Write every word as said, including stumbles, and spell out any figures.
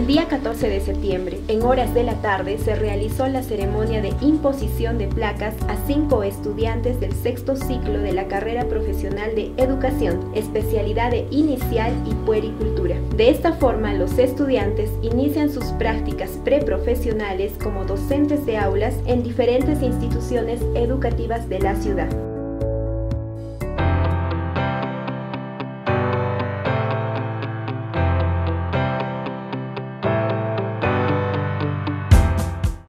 El día catorce de septiembre, en horas de la tarde, se realizó la ceremonia de imposición de placas a cinco estudiantes del sexto ciclo de la carrera profesional de Educación, especialidad de Inicial y Puericultura. De esta forma, los estudiantes inician sus prácticas preprofesionales como docentes de aulas en diferentes instituciones educativas de la ciudad.